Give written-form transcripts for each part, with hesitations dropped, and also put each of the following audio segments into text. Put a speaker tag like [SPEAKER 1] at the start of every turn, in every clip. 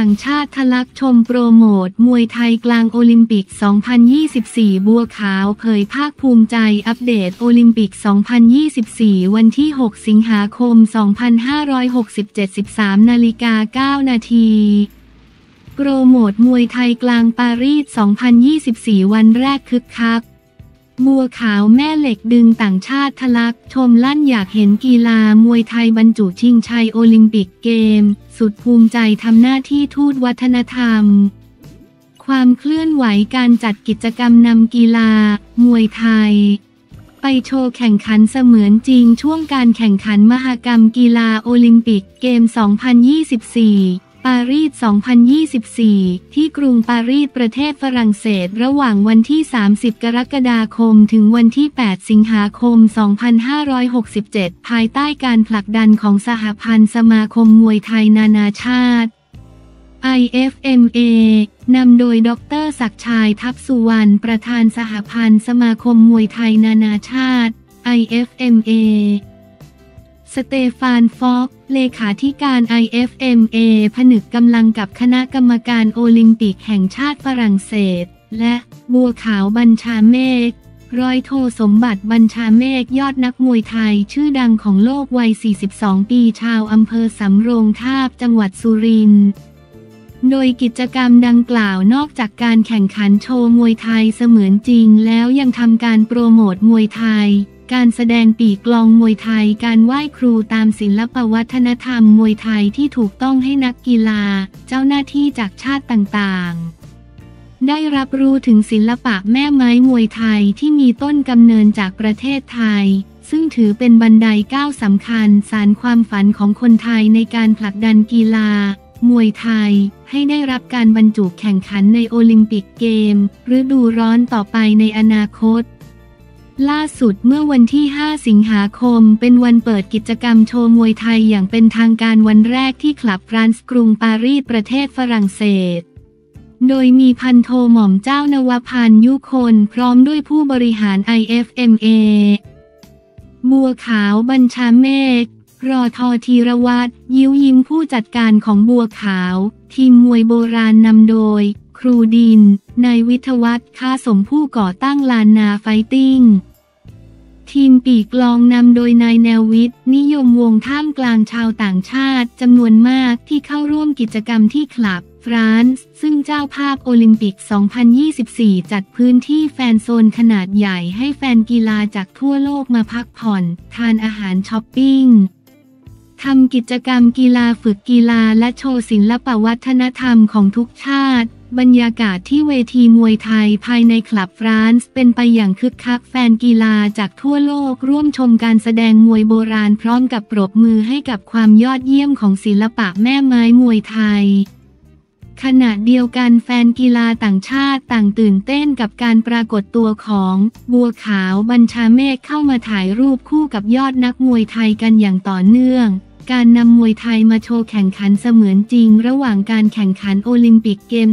[SPEAKER 1] ต่างชาติทะลักชมโปรโมทมวยไทยกลางโอลิมปิก 2024 บัวขาวเผยภาคภูมิใจอัปเดตโอลิมปิก 2024 วันที่ 6 สิงหาคม 2567 13:09 นาทีโปรโมทมวยไทยกลางปารีส 2024 วันแรกคึกคักบัวขาวแม่เหล็กดึงต่างชาติทะลักชมลั่นอยากเห็นกีฬามวยไทยบรรจุชิงชัยโอลิมปิกเกมสุดภูมิใจทำหน้าที่ทูตวัฒนธรรมความเคลื่อนไหวการจัดกิจกรรมนำกีฬามวยไทยไปโชว์แข่งขันเสมือนจริงช่วงการแข่งขันมหกรรมกีฬาโอลิมปิกเกม 2024ปารีส 2024 ที่กรุงปารีสประเทศฝรั่งเศสระหว่างวันที่ 30 กรกฎาคมถึงวันที่ 8 สิงหาคม 2567 ภายใต้การผลักดันของสหพันธ์สมาคมมวยไทยนานาชาติ IFMA นำโดยดร.ศักดิ์ชัย ทัพสุวรรณประธานสหพันธ์สมาคมมวยไทยนานาชาติ IFMAสเตฟาน ฟอกเลขาธิการ IFMA ผนึกกำลังกับคณะกรรมการโอลิมปิกแห่งชาติฝรั่งเศสและบัวขาวบัญชาเมฆร้อยโทสมบัติบัญชาเมฆยอดนักมวยไทยชื่อดังของโลกวัย 42 ปีชาวอำเภอสำโรงทาบจังหวัดสุรินทร์โดยกิจกรรมดังกล่าวนอกจากการแข่งขันโชว์มวยไทยเสมือนจริงแล้วยังทำการโปรโมทมวยไทยการแสดงปีกลองมวยไทยการไหว้ครูตามศิลปวัฒนธรรมมวยไทยที่ถูกต้องให้นักกีฬาเจ้าหน้าที่จากชาติต่างๆได้รับรู้ถึงศิลปะแม่ไม้มวยไทยที่มีต้นกำเนิดจากประเทศไทยซึ่งถือเป็นบันไดก้าวสำคัญสานความฝันของคนไทยในการผลักดันกีฬามวยไทยให้ได้รับการบรรจุแข่งขันในโอลิมปิกเกมฤดูร้อนต่อไปในอนาคตล่าสุดเมื่อวันที่ 5 สิงหาคมเป็นวันเปิดกิจกรรมโชว์มวยไทยอย่างเป็นทางการวันแรกที่คลับฟรานซ์กรุงปารีสประเทศฝรั่งเศสโดยมีพันโทหม่อมเจ้านวพันธ์ยุคนพร้อมด้วยผู้บริหาร IFMA บัวขาวบัญชาเมฆรอทอธีรวัตรยิ้วยิ้มผู้จัดการของบัวขาวทีมมวยโบราณนำโดยครูดินนายวิทยวัฒน์ค้าสมผู้ก่อตั้งลานนาไฟติ้งทีมปีกลองนำโดยนายแนววิทย์นิยมวงท่ามกลางชาวต่างชาติจำนวนมากที่เข้าร่วมกิจกรรมที่คลับฟรานซ์ซึ่งเจ้าภาพโอลิมปิก 2024 จัดพื้นที่แฟนโซนขนาดใหญ่ให้แฟนกีฬาจากทั่วโลกมาพักผ่อนทานอาหารช้อปปิ้งทำกิจกรรมกีฬาฝึกกีฬาและโชว์ศิลปวัฒนธรรมของทุกชาติบรรยากาศที่เวทีมวยไทยภายในคลับฟรานซ์เป็นไปอย่างคึกคักแฟนกีฬาจากทั่วโลกร่วมชมการแสดงมวยโบราณพร้อมกับปรบมือให้กับความยอดเยี่ยมของศิลปะแม่ไม้มวยไทยขณะเดียวกันแฟนกีฬาต่างชาติต่างตื่นเต้นกับการปรากฏตัวของบัวขาวบัญชาเมฆเข้ามาถ่ายรูปคู่กับยอดนักมวยไทยกันอย่างต่อเนื่องการนำมวยไทยมาโชว์แข่งขันเสมือนจริงระหว่างการแข่งขันโอลิมปิกเกม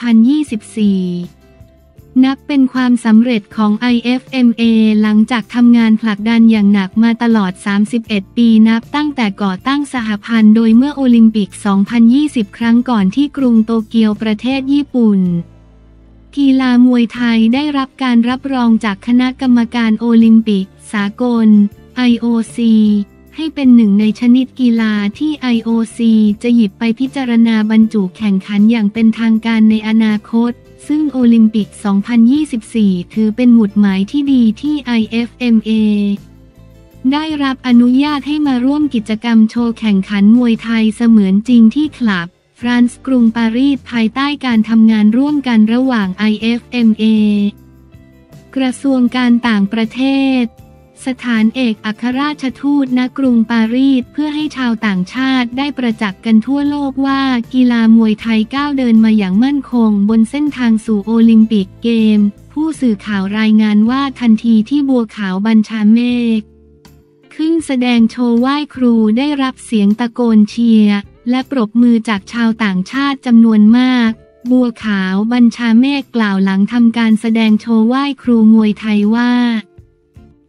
[SPEAKER 1] 2024 นับเป็นความสำเร็จของ IFMA หลังจากทำงานผลักดันอย่างหนักมาตลอด 31 ปีนับตั้งแต่ก่อตั้งสหพันธ์โดยเมื่อโอลิมปิก 2020 ครั้งก่อนที่กรุงโตเกียวประเทศญี่ปุ่นกีฬามวยไทยได้รับการรับรองจากคณะกรรมการโอลิมปิกสากล IOCให้เป็นหนึ่งในชนิดกีฬาที่ IOC จะหยิบไปพิจารณาบรรจุแข่งขันอย่างเป็นทางการในอนาคตซึ่งโอลิมปิก 2024 ถือเป็นหมุดหมายที่ดีที่ IFMA ได้รับอนุญาตให้มาร่วมกิจกรรมโชว์แข่งขันมวยไทยเสมือนจริงที่คลับฟรานซ์กรุงปารีสภายใต้การทำงานร่วมกันระหว่าง IFMA กระทรวงการต่างประเทศสถานเอกอัครราชทูตณกรุงปารีสเพื่อให้ชาวต่างชาติได้ประจักษ์กันทั่วโลกว่ากีฬามวยไทยก้าวเดินมาอย่างมั่นคงบนเส้นทางสู่โอลิมปิกเกมผู้สื่อข่าวรายงานว่าทันทีที่บัวขาวบัญชาเมฆขึ้นแสดงโชว์ไหว้ครูได้รับเสียงตะโกนเชียร์และปรบมือจากชาวต่างชาติจำนวนมากบัวขาวบัญชาเมฆกล่าวหลังทำการแสดงโชว์ไหว้ครูมวยไทยว่าค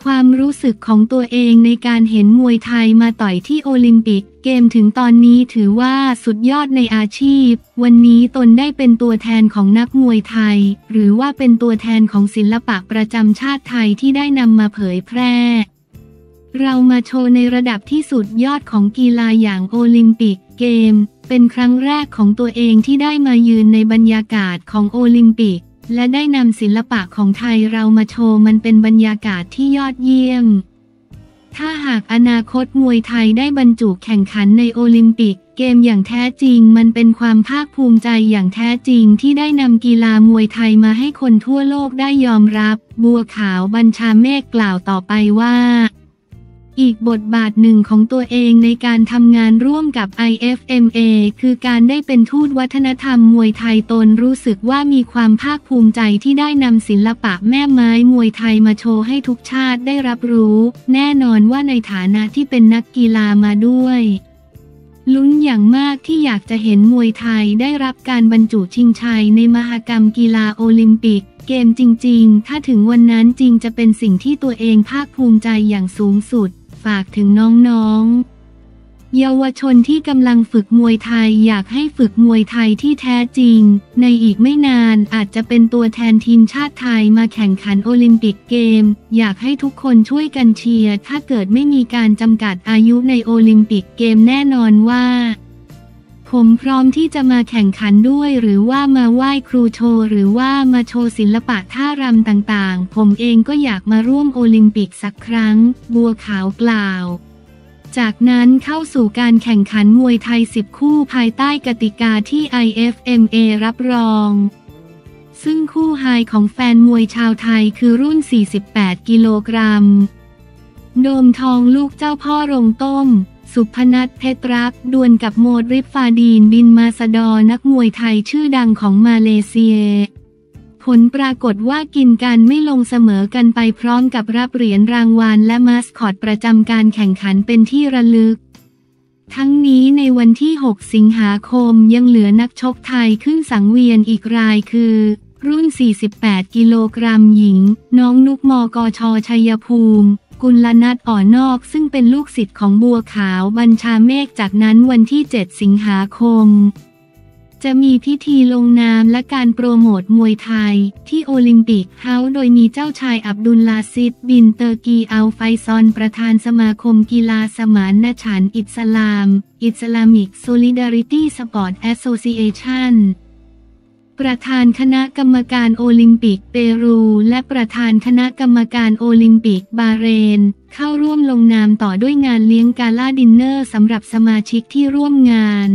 [SPEAKER 1] ความรู้สึกของตัวเองในการเห็นมวยไทยมาต่อยที่โอลิมปิกเกมถึงตอนนี้ถือว่าสุดยอดในอาชีพวันนี้ตนได้เป็นตัวแทนของนักมวยไทยหรือว่าเป็นตัวแทนของศิลปะประจำชาติไทยที่ได้นำมาเผยแพร่เรามาโชว์ในระดับที่สุดยอดของกีฬาอย่างโอลิมปิกเกมเป็นครั้งแรกของตัวเองที่ได้มายืนในบรรยากาศของโอลิมปิกและได้นำศิลปะของไทยเรามาโชว์มันเป็นบรรยากาศที่ยอดเยี่ยมถ้าหากอนาคตมวยไทยได้บรรจุแข่งขันในโอลิมปิกเกมอย่างแท้จริงมันเป็นความภาคภูมิใจอย่างแท้จริงที่ได้นำกีฬามวยไทยมาให้คนทั่วโลกได้ยอมรับบัวขาวบัญชาเมฆกล่าวต่อไปว่าอีกบทบาทหนึ่งของตัวเองในการทำงานร่วมกับ IFMA คือการได้เป็นทูตวัฒนธรรมมวยไทยตนรู้สึกว่ามีความภาคภูมิใจที่ได้นำศิลปะแม่ไม้มวยไทยมาโชว์ให้ทุกชาติได้รับรู้แน่นอนว่าในฐานะที่เป็นนักกีฬามาด้วยลุ้นอย่างมากที่อยากจะเห็นมวยไทยได้รับการบรรจุชิงชัยในมหกรรมกีฬาโอลิมปิกเกมจริงๆถ้าถึงวันนั้นจริงจะเป็นสิ่งที่ตัวเองภาคภูมิใจอย่างสูงสุดฝากถึงน้องๆเยาวชนที่กำลังฝึกมวยไทยอยากให้ฝึกมวยไทยที่แท้จริงในอีกไม่นานอาจจะเป็นตัวแทนทีมชาติไทยมาแข่งขันโอลิมปิกเกมอยากให้ทุกคนช่วยกันเชียร์ถ้าเกิดไม่มีการจำกัดอายุในโอลิมปิกเกมแน่นอนว่าผมพร้อมที่จะมาแข่งขันด้วยหรือว่ามาไหว้ครูโชว์หรือว่ามาโชว์ศิลปะท่ารำต่างๆผมเองก็อยากมาร่วมโอลิมปิกสักครั้งบัวขาวกล่าวจากนั้นเข้าสู่การแข่งขันมวยไทย10คู่ภายใต้กติกาที่ IFMA รับรองซึ่งคู่ไฮของแฟนมวยชาวไทยคือรุ่น48กิโลกรัมโดมทองลูกเจ้าพ่อโรงต้มสุพนัทเพชรรักดวลกับโมดริฟฟาดีนบินมาสดอนักมวยไทยชื่อดังของมาเลเซียผลปรากฏว่ากินกันไม่ลงเสมอกันไปพร้อมกับรับเหรียญรางวัลและมาสคอตประจำการแข่งขันเป็นที่ระลึกทั้งนี้ในวันที่6สิงหาคมยังเหลือนักชกไทยขึ้นสังเวียนอีกรายคือรุ่น48กิโลกรัมหญิงน้องนุกมกช.ชัยภูมิกุลนัทอ่อนอกซึ่งเป็นลูกศิษย์ของบัวขาวบัญชาเมฆจากนั้นวันที่7สิงหาคมจะมีพิธีลงนามและการโปรโมทมวยไทยที่โอลิมปิกเฮาส์โดยมีเจ้าชายอับดุลลาซิดบินเตอร์กีอัลไฟซอนประธานสมาคมกีฬาสมานฉันท์อิสลามIslamic Solidarity Sport Associationประธานคณะกรรมการโอลิมปิกเปรูและประธานคณะกรรมการโอลิมปิกบาเรนเข้าร่วมลงนามต่อด้วยงานเลี้ยงกาล่าดินเนอร์สำหรับสมาชิกที่ร่วมงาน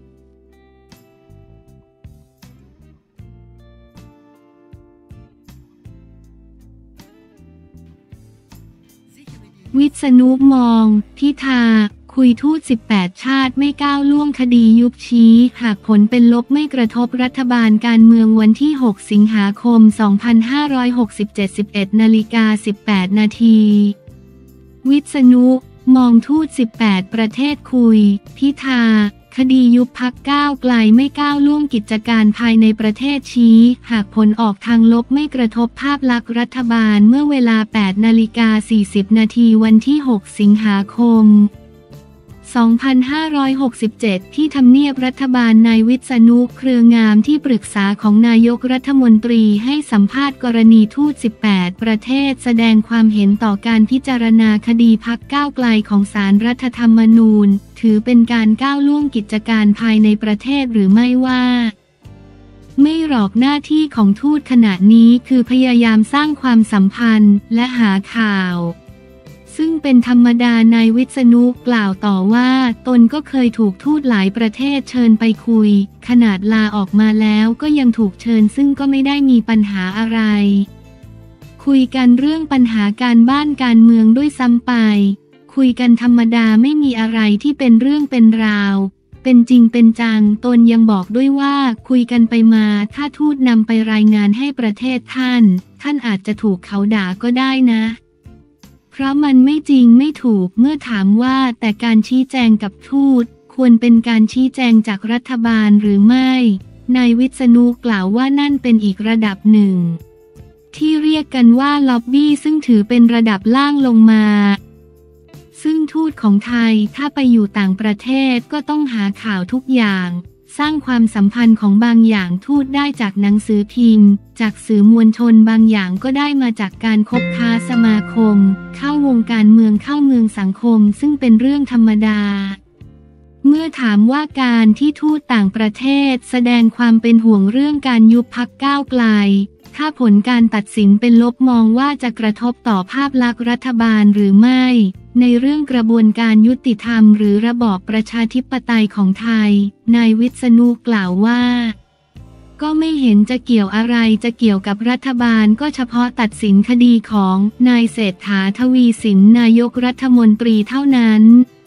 [SPEAKER 1] วิษณุมองพิธาคุยทูต18ชาติไม่ก้าวล่วงคดียุบชี้หากผลเป็นลบไม่กระทบรัฐบาลการเมืองวันที่6สิงหาคม2567 11:18 นาทีวิษณุมองทูต18ประเทศคุยพิธาคดียุบพรรคก้าวไกลไม่ก้าวล่วงกิจการภายในประเทศชี้หากผลออกทางลบไม่กระทบภาพลักษณ์รัฐบาลเมื่อเวลา8:40 นาทีวันที่6สิงหาคม2567ที่ทำเนียบรัฐบาลนายวิษณุเครืองามที่ปรึกษาของนายกรัฐมนตรีให้สัมภาษณ์กรณีทูต18ประเทศแสดงความเห็นต่อการพิจารณาคดีพรรคก้าวไกลของศาลรัฐธรรมนูญถือเป็นการก้าวล่วงกิจการภายในประเทศหรือไม่ว่าไม่หรอกหน้าที่ของทูตขณะนี้คือพยายามสร้างความสัมพันธ์และหาข่าวซึ่งเป็นธรรมดานายวิษณุกล่าวต่อว่าตนก็เคยถูกทูตหลายประเทศเชิญไปคุยขนาดลาออกมาแล้วก็ยังถูกเชิญซึ่งก็ไม่ได้มีปัญหาอะไรคุยกันเรื่องปัญหาการบ้านการเมืองด้วยซ้ำไปคุยกันธรรมดาไม่มีอะไรที่เป็นเรื่องเป็นราวเป็นจริงเป็นจังตนยังบอกด้วยว่าคุยกันไปมาถ้าทูตนำไปรายงานให้ประเทศท่านอาจจะถูกเขาด่าก็ได้นะเพราะมันไม่จริงไม่ถูกเมื่อถามว่าแต่การชี้แจงกับทูตควรเป็นการชี้แจงจากรัฐบาลหรือไม่นายวิษณุกล่าวว่านั่นเป็นอีกระดับหนึ่งที่เรียกกันว่าล็อบบี้ซึ่งถือเป็นระดับล่างลงมาซึ่งทูตของไทยถ้าไปอยู่ต่างประเทศก็ต้องหาข่าวทุกอย่างสร้างความสัมพันธ์ของบางอย่างทูตได้จากหนังสือพิมพ์จากสื่อมวลชนบางอย่างก็ได้มาจากการคบค้าสมาคมเข้าวงการเมืองเข้าเมืองสังคมซึ่งเป็นเรื่องธรรมดาเมื่อถามว่าการที่ทูตต่างประเทศแสดงความเป็นห่วงเรื่องการยุบพรรคก้าวไกลถ้าผลการตัดสินเป็นลบมองว่าจะกระทบต่อภาพลักษณ์รัฐบาลหรือไม่ในเรื่องกระบวนการยุติธรรมหรือระบอบประชาธิปไตยของไทยนายวิษณุกล่าวว่าก็ไม่เห็นจะเกี่ยวอะไรจะเกี่ยวกับรัฐบาลก็เฉพาะตัดสินคดีของนายเศรษฐา ทวีสินนายกรัฐมนตรีเท่านั้น